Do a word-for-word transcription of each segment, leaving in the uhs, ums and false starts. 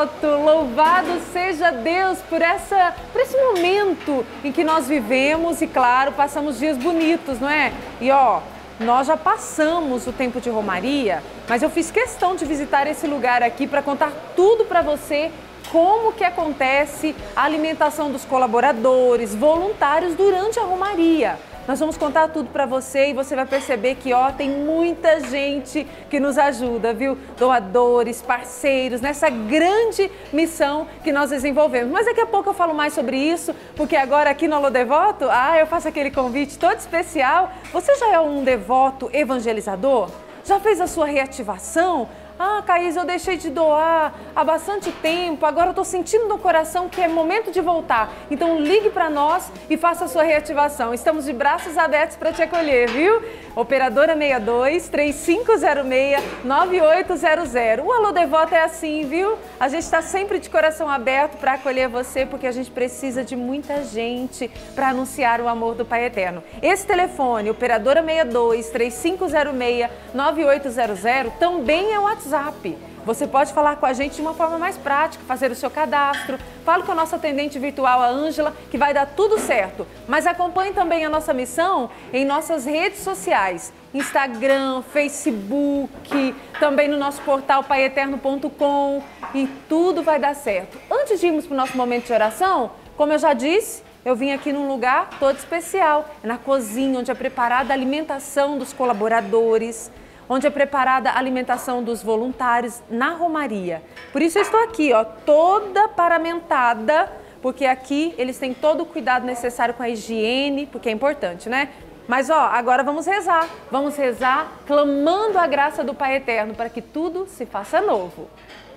devoto, louvado seja Deus por, essa, por esse momento em que nós vivemos e, claro, passamos dias bonitos, não é? E ó, nós já passamos o tempo de Romaria, mas eu fiz questão de visitar esse lugar aqui para contar tudo para você, como que acontece a alimentação dos colaboradores, voluntários durante a Romaria. Nós vamos contar tudo para você e você vai perceber que, ó, tem muita gente que nos ajuda, viu? Doadores, parceiros, nessa grande missão que nós desenvolvemos. Mas daqui a pouco eu falo mais sobre isso, porque agora aqui no Alô Devoto, ah, eu faço aquele convite todo especial. Você já é um devoto evangelizador? Já fez a sua reativação? Ah, Caís, eu deixei de doar há bastante tempo, agora eu estou sentindo no coração que é momento de voltar. Então ligue para nós e faça a sua reativação. Estamos de braços abertos para te acolher, viu? Operadora seis dois, três cinco zero seis, nove oito zero zero. O Alô Devoto é assim, viu? A gente está sempre de coração aberto para acolher você, porque a gente precisa de muita gente para anunciar o amor do Pai Eterno. Esse telefone, Operadora seis dois, três cinco zero seis, nove oito zero zero, também é o WhatsApp. Você pode falar com a gente de uma forma mais prática, fazer o seu cadastro. Fale com a nossa atendente virtual, a Ângela, que vai dar tudo certo. Mas acompanhe também a nossa missão em nossas redes sociais. Instagram, Facebook, também no nosso portal pai eterno ponto com, e tudo vai dar certo. Antes de irmos para o nosso momento de oração, como eu já disse, eu vim aqui num lugar todo especial, na cozinha, onde é preparada a alimentação dos colaboradores, onde é preparada a alimentação dos voluntários na Romaria. Por isso eu estou aqui, ó, toda paramentada, porque aqui eles têm todo o cuidado necessário com a higiene, porque é importante, né? Mas ó, agora vamos rezar, vamos rezar clamando a graça do Pai Eterno para que tudo se faça novo.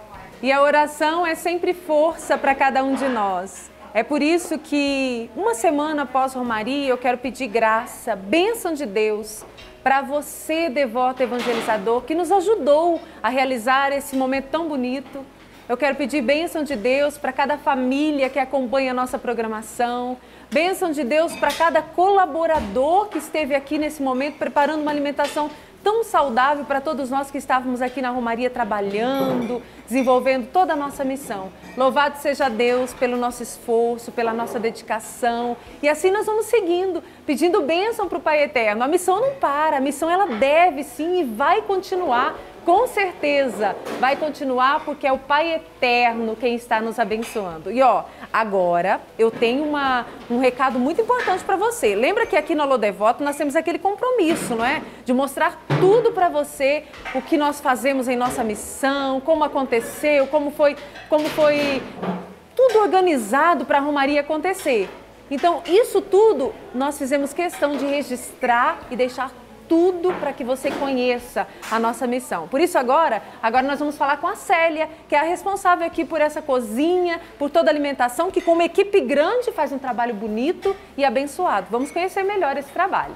E a oração é sempre força para cada um de nós. É por isso que uma semana após Romaria eu quero pedir graça, bênção de Deus, para você, devoto evangelizador, que nos ajudou a realizar esse momento tão bonito. Eu quero pedir bênção de Deus para cada família que acompanha a nossa programação, bênção de Deus para cada colaborador que esteve aqui nesse momento preparando uma alimentação tão saudável para todos nós que estávamos aqui na Romaria trabalhando, desenvolvendo toda a nossa missão. Louvado seja Deus pelo nosso esforço, pela nossa dedicação. E assim nós vamos seguindo, pedindo bênção para o Pai Eterno. A missão não para, a missão ela deve sim e vai continuar. Com certeza vai continuar, porque é o Pai Eterno quem está nos abençoando. E ó, agora eu tenho uma, um recado muito importante para você. Lembra que aqui no Alô Devoto nós temos aquele compromisso, não é? De mostrar tudo para você, o que nós fazemos em nossa missão, como aconteceu, como foi, como foi tudo organizado para a Romaria acontecer. Então, isso tudo nós fizemos questão de registrar e deixar tudo para que você conheça a nossa missão. Por isso agora, agora nós vamos falar com a Célia, que é a responsável aqui por essa cozinha, por toda a alimentação, que com uma equipe grande faz um trabalho bonito e abençoado. Vamos conhecer melhor esse trabalho.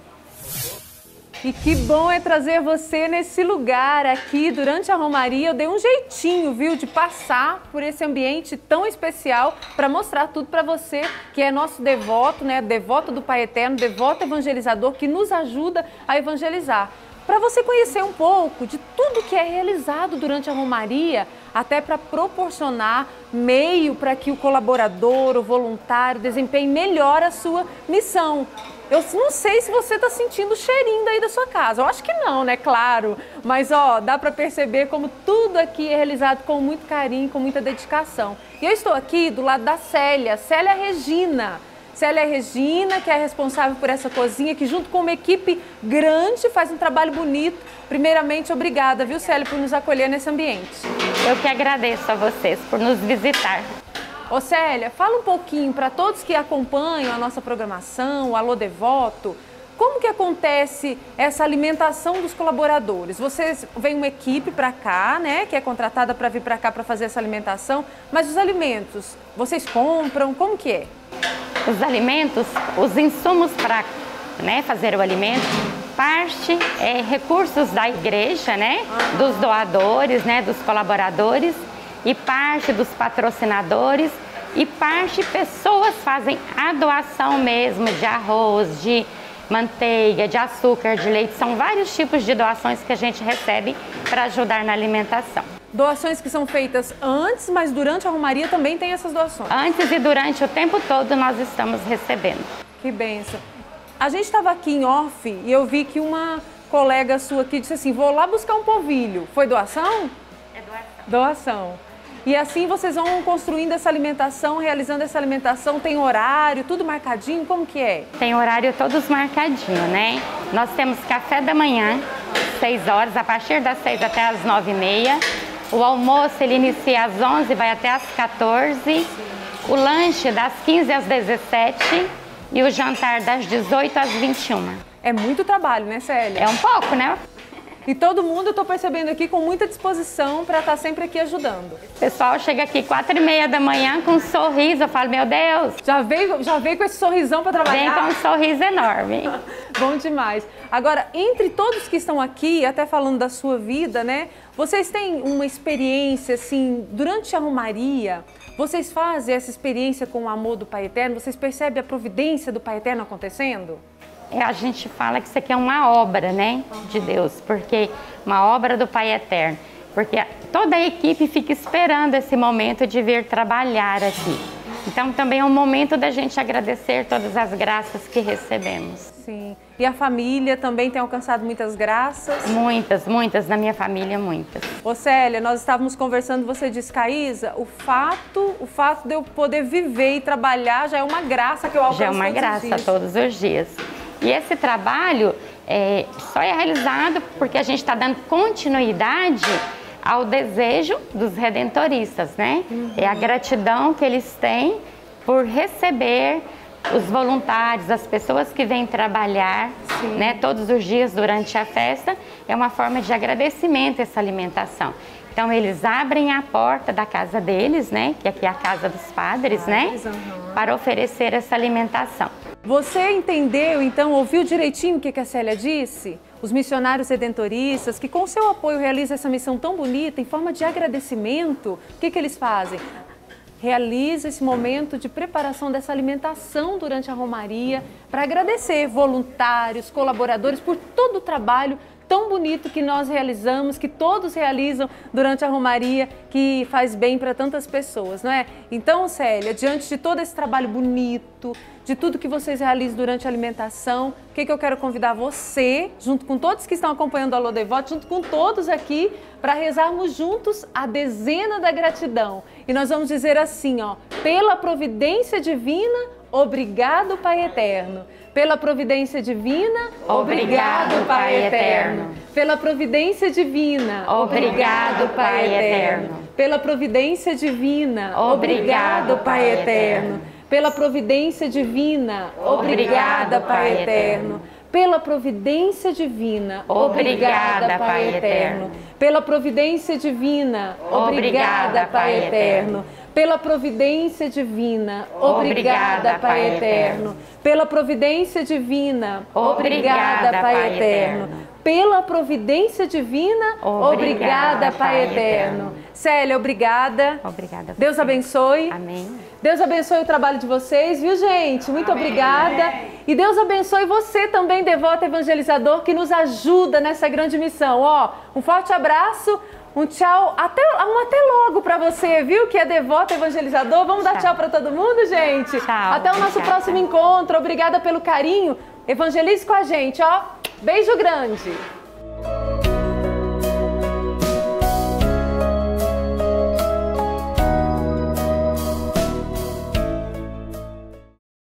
E que bom é trazer você nesse lugar aqui. Durante a Romaria eu dei um jeitinho, viu, de passar por esse ambiente tão especial para mostrar tudo para você, que é nosso devoto, né, devoto do Pai Eterno, devoto evangelizador, que nos ajuda a evangelizar. Para você conhecer um pouco de tudo que é realizado durante a Romaria, até para proporcionar meio para que o colaborador, o voluntário, desempenhe melhor a sua missão. Eu não sei se você está sentindo o cheirinho daí da sua casa. Eu acho que não, né? Claro. Mas, ó, dá para perceber como tudo aqui é realizado com muito carinho, com muita dedicação. E eu estou aqui do lado da Célia, Célia Regina. Célia Regina, que é responsável por essa cozinha, que junto com uma equipe grande faz um trabalho bonito. Primeiramente, obrigada, viu, Célia, por nos acolher nesse ambiente. Eu que agradeço a vocês por nos visitar. Ô Célia, fala um pouquinho para todos que acompanham a nossa programação, o Alô Devoto, como que acontece essa alimentação dos colaboradores? Vocês vêm uma equipe para cá, né, que é contratada para vir para cá para fazer essa alimentação, mas os alimentos, vocês compram, como que é? Os alimentos, os insumos para, né, fazer o alimento, parte é recursos da igreja, né, dos doadores, né, dos colaboradores, e parte dos patrocinadores, e parte pessoas fazem a doação mesmo de arroz, de manteiga, de açúcar, de leite. São vários tipos de doações que a gente recebe para ajudar na alimentação. Doações que são feitas antes, mas durante a Romaria também tem essas doações? Antes e durante o tempo todo nós estamos recebendo. Que bênção. A gente estava aqui em off e eu vi que uma colega sua aqui disse assim, vou lá buscar um povilho. Foi doação? É doação. Doação. E assim vocês vão construindo essa alimentação, realizando essa alimentação, tem horário, tudo marcadinho, como que é? Tem horário todos marcadinho, né? Nós temos café da manhã, seis horas, a partir das seis até as nove e meia. O almoço ele inicia às onze e vai até às quatorze. O lanche das quinze às dezessete e o jantar das dezoito às vinte e uma. É muito trabalho, né, Célia? É um pouco, né? E todo mundo, eu estou percebendo aqui, com muita disposição para estar sempre aqui ajudando. O pessoal chega aqui quatro e meia da manhã com um sorriso, eu falo, meu Deus. Já veio, já veio com esse sorrisão para trabalhar? Vem com um sorriso enorme. Bom demais. Agora, entre todos que estão aqui, até falando da sua vida, né? Vocês têm uma experiência, assim, durante a Romaria, vocês fazem essa experiência com o amor do Pai Eterno? Vocês percebem a providência do Pai Eterno acontecendo? É, a gente fala que isso aqui é uma obra, né, de Deus, porque uma obra do Pai Eterno, porque toda a equipe fica esperando esse momento de vir trabalhar aqui. Então também é um momento da gente agradecer todas as graças que recebemos. Sim. E a família também tem alcançado muitas graças? Muitas, muitas, na minha família, muitas. Ô Célia, nós estávamos conversando, você disse, Caísa, o fato, o fato de eu poder viver e trabalhar já é uma graça que eu alcanço Já é uma todos graça os dias. todos os dias. E esse trabalho é, só é realizado porque a gente está dando continuidade ao desejo dos redentoristas, né? Uhum. É a gratidão que eles têm por receber os voluntários, as pessoas que vêm trabalhar, né, todos os dias durante a festa. É uma forma de agradecimento essa alimentação. Então eles abrem a porta da casa deles, né, que aqui é a casa dos padres, né, uhum, para oferecer essa alimentação. Você entendeu, então, ouviu direitinho o que a Célia disse? Os missionários redentoristas, que com seu apoio realizam essa missão tão bonita, em forma de agradecimento, o que, que eles fazem? Realiza esse momento de preparação dessa alimentação durante a Romaria para agradecer voluntários, colaboradores por todo o trabalho tão bonito que nós realizamos, que todos realizam durante a Romaria, que faz bem para tantas pessoas, não é? Então, Célia, diante de todo esse trabalho bonito, de tudo que vocês realizam durante a alimentação, o que, que eu quero convidar você, junto com todos que estão acompanhando o Alô Devoto, junto com todos aqui, para rezarmos juntos a dezena da gratidão. E nós vamos dizer assim, ó, pela providência divina, obrigado, Pai Eterno. Pela providência divina, obrigado, Pai Eterno. Pela providência divina, obrigado, Pai Eterno. Pela providência divina, obrigado, Pai Eterno. Pela providência divina, obrigada, Pai Eterno. Pela providência divina, obrigada, Pai Eterno. Pela providência divina, obrigada, Pai Eterno. Pela providência divina, obrigada, Pai Eterno. Pela providência divina, obrigada, Pai Eterno. Pela providência divina, obrigada, Pai Eterno. Célia, obrigada. Obrigada. Deus abençoe. Amém. Deus abençoe o trabalho de vocês, viu, gente? Muito Amém. Obrigada. E Deus abençoe você também, devoto evangelizador, que nos ajuda nessa grande missão. Ó, um forte abraço, um tchau, até, um até logo pra você, viu? Que é devoto evangelizador. Vamos dar tchau, tchau pra todo mundo, gente? Tchau. Até o nosso Obrigada. próximo encontro. Obrigada pelo carinho. Evangelize com a gente, ó. Beijo grande.